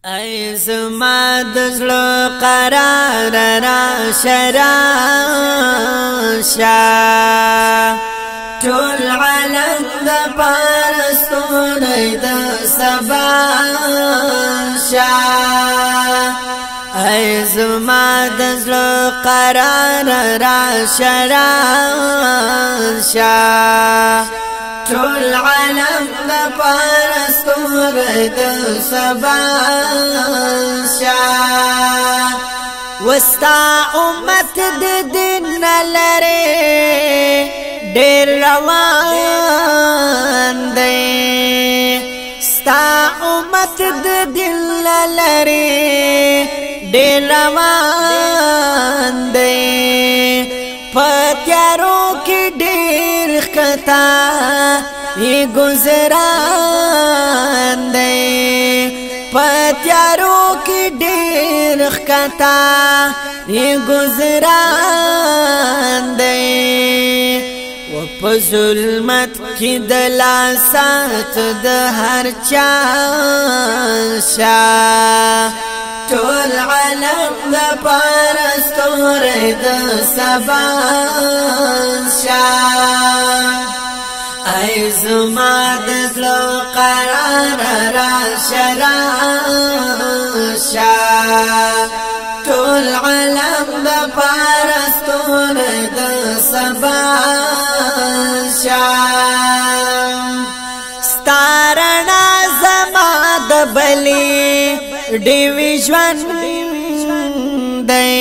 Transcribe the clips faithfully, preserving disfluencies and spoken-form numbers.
ای زما د زړه قرار راشه راشه ټول عالم د پاره ستوری د سبا شه ای زما د زړه قرار راشه راشه ټول عالم د پاره ستوری د سبا شه وستا امت د دین لره ډېر روان دی ستا امت د دین لره ډېر روان دی پتیارو کې ډېر ښکتا یې گزران دی پتیارو کې ډېر ښکتا یې گزران دی و په ظلمت کې د لاسات د هر چا شه ټول عالم د پاره ستوری د سبا شه ای زما د زړه قرار راشه راشه ټول عالم د پاره ستوری د سبا شه ستا رڼا زما د بلې ډېوې ژوند دی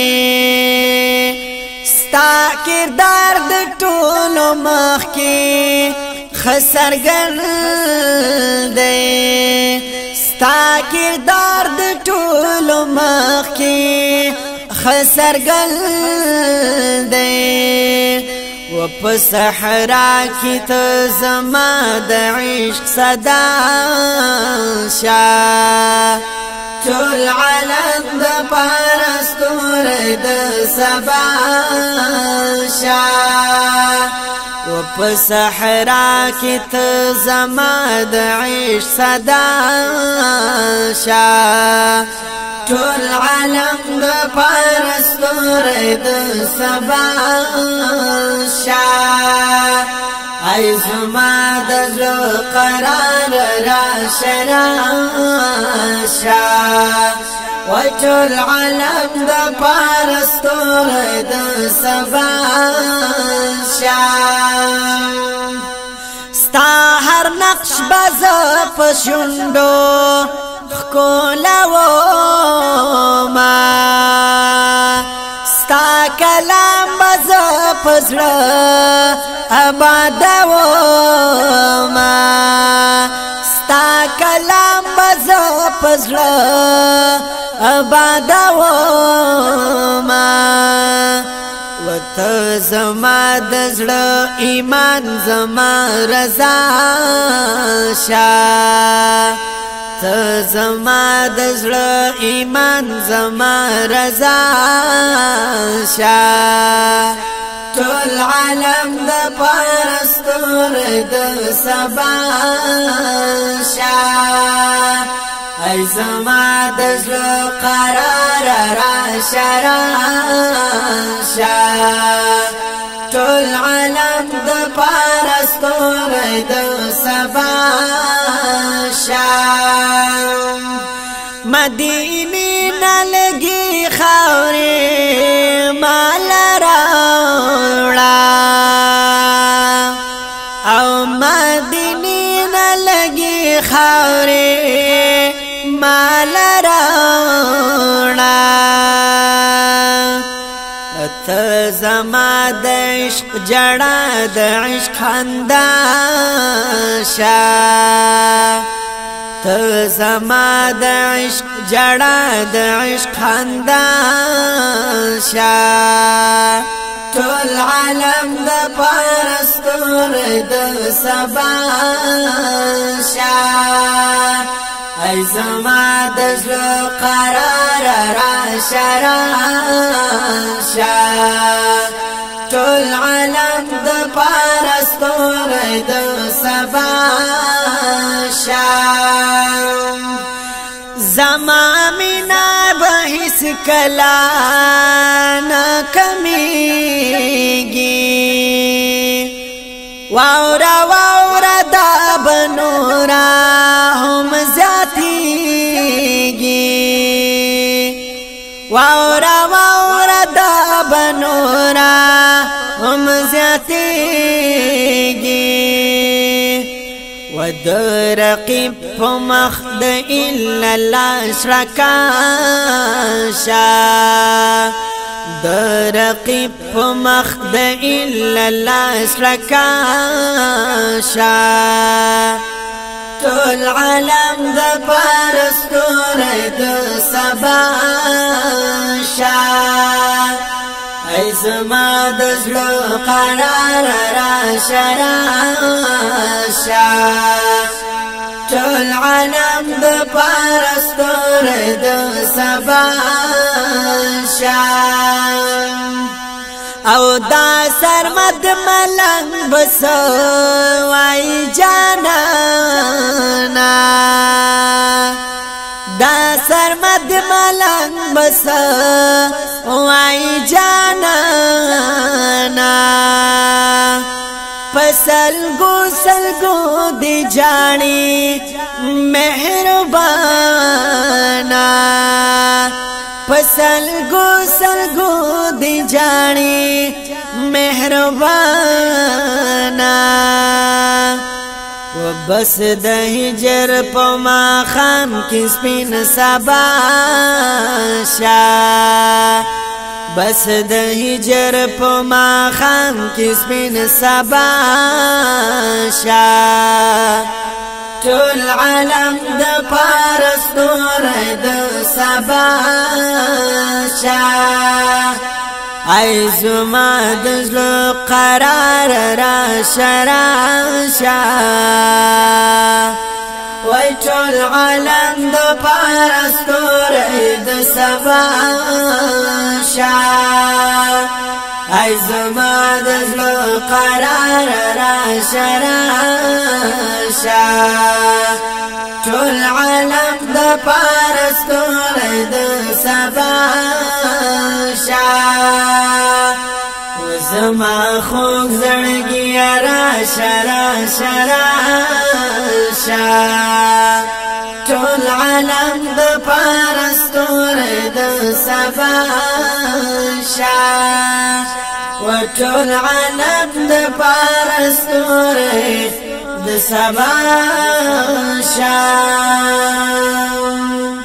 ستا کردار د ټولو مخکې ښه څرګند دی ستا کردار د ټولو مخکې ښه څرګند دی و په صحرا کې ته زما د عشق صدا شه ټول عالم د پاره ستوری د سبا شه و په صحرا کې ته زما د عشق صدا شه ټول عالم د پاره ستوری د سبا شه ای زما د زړه قرار راشه راشه وای ټول عالم د پاره ستوری د سبا شه ستا هر نقش بز په شونډو ښکلومه ستا کلام بز په زړه آبادومه ستا کلام بز په زړه آبادومه و ته زما د زړه ایمان زما رضا شه ته زما د زړه ایمان زما رضا شه ټول عالم د پاره ستوری د سبا شه ای زما د زړه قرار راشه راشه ټول عالم د پاره ستوری د سبا شه مدینه نه لګي خاورې مال راوړه او مدینه نه لګي خاورې مال راوړه ته زما د عشق جړه د عشق خندا شه ته زما د عشق جړه د عشق خندا شه ټول عالم د پاره ستوری د سبا شه ای زما د زړه قرار راشه راشه ټول عالم د پاره ستوری د سبا شه زما مینا بهس کلا نا کمیږي واورا واورا دا بنورا هم زیاتیږي واورا واورا دا بنورا هم زیاتیږي ودر رقیب مخد الا الله شرکاشا در رقیب مخد الا الله شرکاشا طول عالم د پرستور د سبا شا ای زما د زړه قرار را شراشا ټول عالم د پرستور د سبا شا او دا سرمد ملنګ بس وای جانانا دا سرمد ملنګ بس وای جانانا پسل گو سلگو دی جانی مہربانا پسل گو سلگو دی جانی مہربانا و بس د هجر په ما خام کې سپین سبا شا بس د هجر په ما خام کې سپین سبا شا ټول عالم د پرستور د سبا شا ای زما د زړه قرار را شراشا وای ټول عالم د پرستور د سبا شا ای زما د زړه قرار را شراشا ټول عالم د پرستور د سبا شا زما خوږ زړګي را شرا شرا شا ټول عالم د پرستور د سبا شا و ټول عالم د پرستور د سبا شا